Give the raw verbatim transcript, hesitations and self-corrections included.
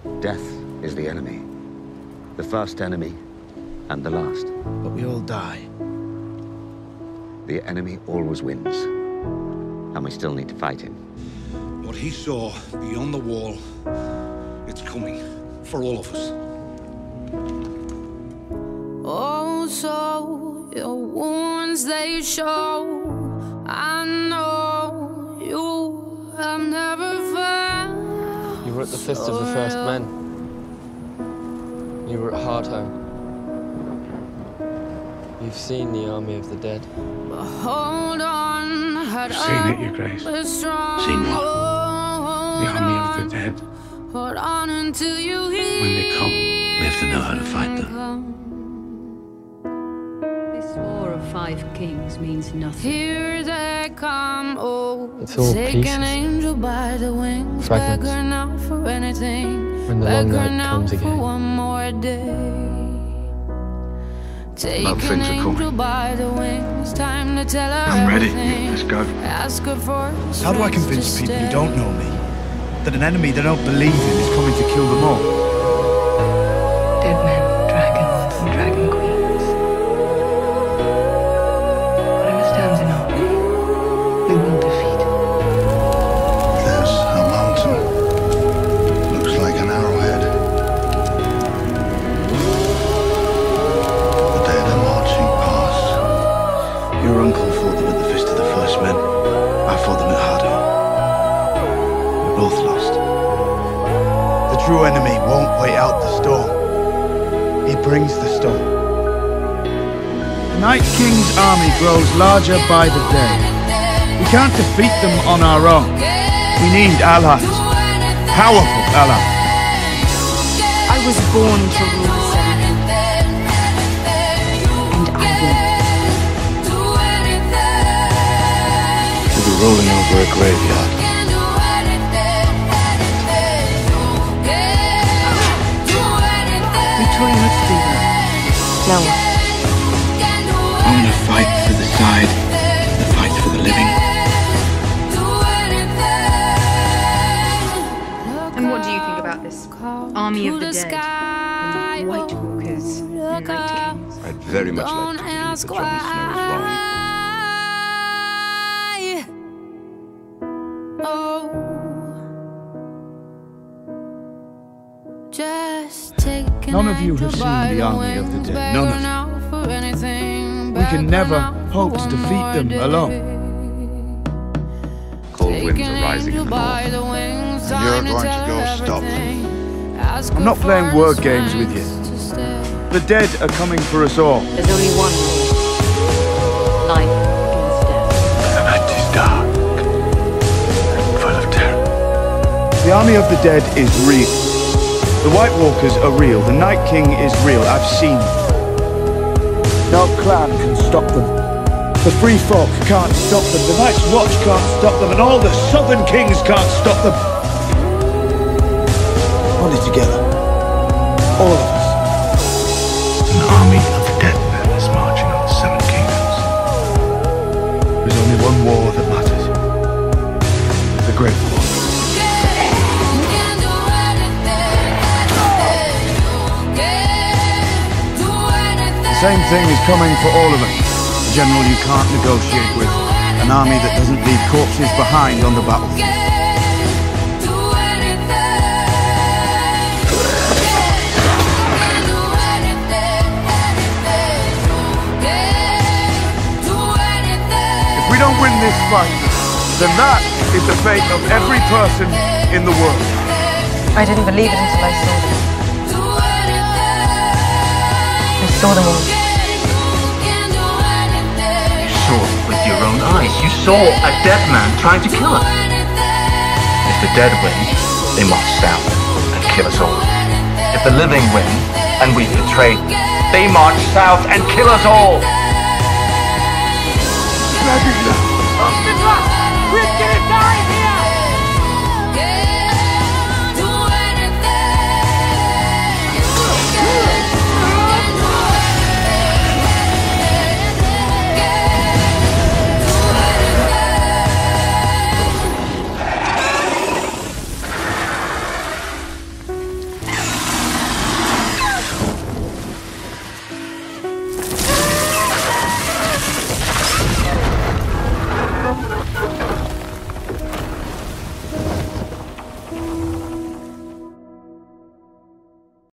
Death is the enemy. The first enemy and the last. But we all die. The enemy always wins. And we still need to fight him. What he saw beyond the wall, it's coming for all of us. Oh, so your wounds they show. I know you have never felt. You were at the Fist of the First Men. You were at Hardhome. You've seen the army of the dead. But hold on, I've seen it, Your Grace. Seen what? The army of the dead. Hold on until you hear. When they come, we have to know how to fight them. This war of five kings means nothing. Here they come, oh, it's all take pieces. an angel by the wings, Fragments. beg her now for anything, When the beg long her night now comes for again. one more day. Take Love, an things are angel coming. by the wings, time to tell her I'm ready. everything. Let's go. Ask her for How do I strength convince to people who stay. don't know me that an enemy they don't believe in is coming to kill them all? Dead men, dragons, and dragon queens. Whatever stands in our way, we will defeat. There's a mountain. Looks like an arrowhead. The day they're marching past. Your uncle fought them at the Fist of the First Men. I fought them at Hardhome. We both lost. The true enemy won't wait out the storm. He brings the storm. The Night King's army grows larger by the day. We can't defeat them on our own. We need allies. Powerful allies. I was born to rule the Seven. And I will. We'll be rolling over a graveyard. We try not to do that. No. I'm gonna fight for the side that fights for the living. And what do you think about this army of the dead? And White Walkers and Night Kings? I'd very much like to believe that Jon Snow is wrong. None of you have seen the army of the dead. None of you. We can never hope to defeat them alone. Cold winds are rising in the north. And you're going to go stop them. I'm not playing word games with you. The dead are coming for us all. There's only one rule. Life against death. The night is dark and full of terror. The army of the dead is real. The White Walkers are real. The Night King is real. I've seen them. No clan can stop them. The Free Folk can't stop them. The Night's Watch can't stop them. And all the Southern Kings can't stop them. Only together. All of us. An army of dead men is marching on the Seven Kingdoms. There's only one war that matters. The Great War. The same thing is coming for all of us. A general you can't negotiate with. An army that doesn't leave corpses behind on the battlefield. If we don't win this fight, then that is the fate of every person in the world. I didn't believe it until I saw them. I saw them all. You saw it with your own eyes. You saw a dead man trying to kill us. If the dead win, they march south and kill us all. If the living win, and we betray, they march south and kill us all. Dragula.